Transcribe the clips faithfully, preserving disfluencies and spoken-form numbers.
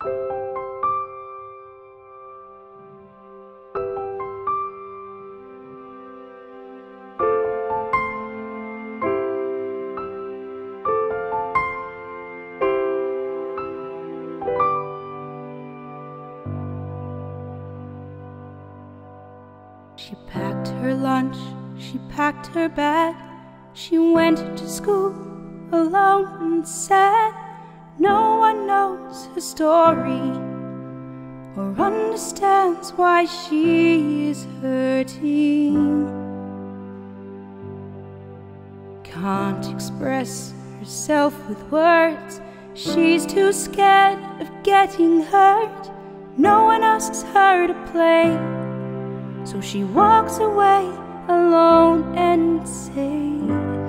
She packed her lunch, she packed her bag. She went to school alone and sad. No one knows her story or understands why she is hurting. Can't express herself with words. She's too scared of getting hurt. No one asks her to play, so she walks away alone and says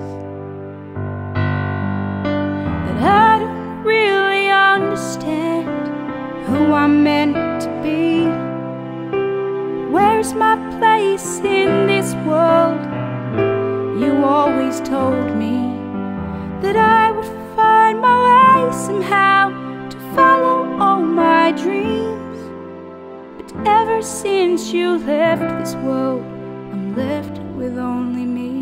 that I don't really understand who I'm meant to be. Where's my place in this world? You always told me that I would find my way somehow to follow all my dreams. Ever since you left this world, I'm left with only me.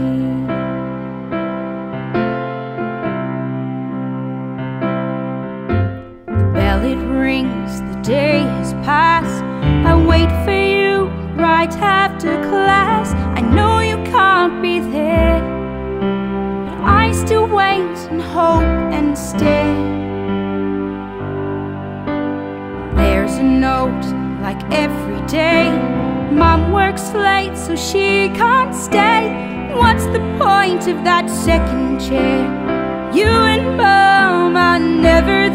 The bell, it rings, the day has passed. I wait for you right after class. I know you can't be there, but I still wait and hope and stare. There's a note like every day. Mom works late so she can't stay. What's the point of that second chair? You and Mom are never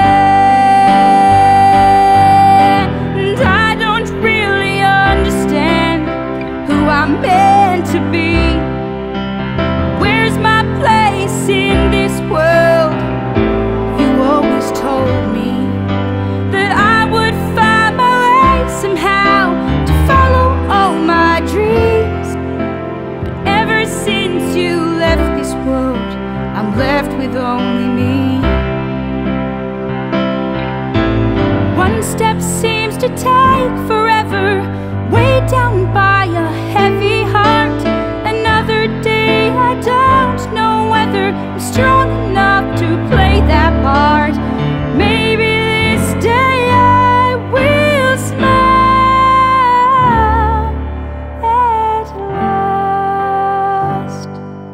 there. And I don't really understand who I'm meant to be. Where's my place in this world? You always told me that I would find my somehow to follow all my dreams. But ever since you left this world, I'm left with only me. One step seems to take forever, weighed down by a heavy heart. Another day I don't know whether I'm strong enough to play that part. Maybe this day I will smile at last.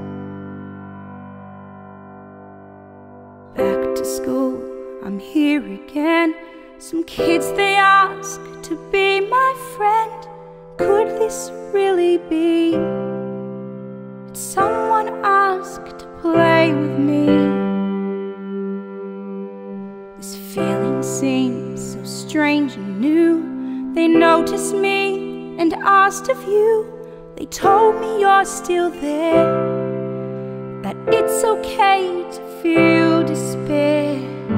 Back to school, I'm here again. Some kids, they ask to be my friend. Could this really be that someone asked to play with me? This feeling seems so strange and new. They noticed me and asked of you. They told me you're still there, that it's okay to feel despair.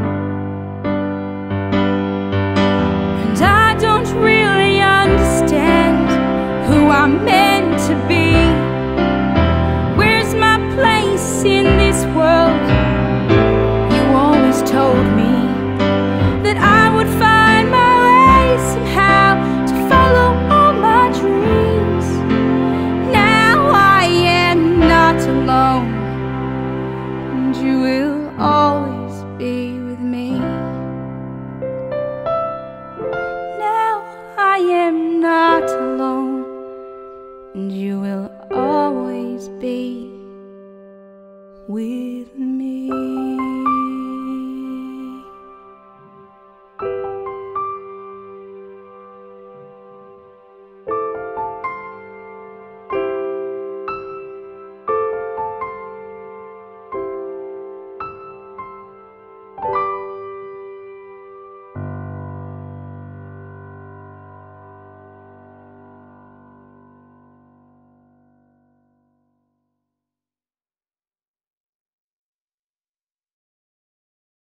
And I don't really understand who I'm meant to be. Where's my place in this world? You always told me that I would find my way somehow to follow all my dreams. Now I am not alone, and you will always be with me. Now I am not alone, and you will always be with me.